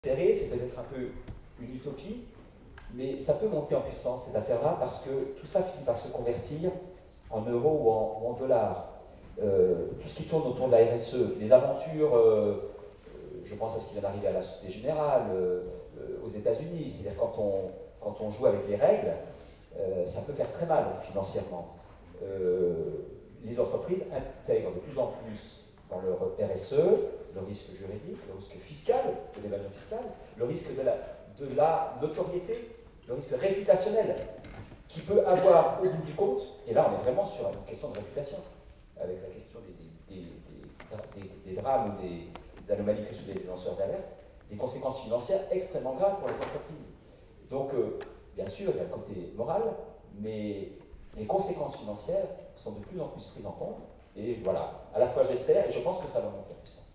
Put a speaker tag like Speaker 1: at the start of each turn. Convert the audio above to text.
Speaker 1: serré, c'est peut-être un peu une utopie, mais ça peut monter en puissance cette affaire-là parce que tout ça finit par se convertir en euros ou en dollars. Tout ce qui tourne autour de la RSE, les aventures, je pense à ce qui vient d'arriver à la Société Générale, aux États-Unis, c'est-à-dire quand on joue avec les règles, ça peut faire très mal financièrement. Les entreprises intègrent de plus en plus dans leur RSE le risque juridique, le risque fiscal, de l'évasion fiscale, le risque de la notoriété, le risque réputationnel qui peut avoir au bout du compte, et là on est vraiment sur une question de réputation, avec la question des drames ou des anomalies que soulèvent les lanceurs d'alerte, des conséquences financières extrêmement graves pour les entreprises. Donc, bien sûr, il y a le côté moral, mais les conséquences financières sont de plus en plus prises en compte, et voilà, à la fois j'espère, et je pense que ça va monter en puissance.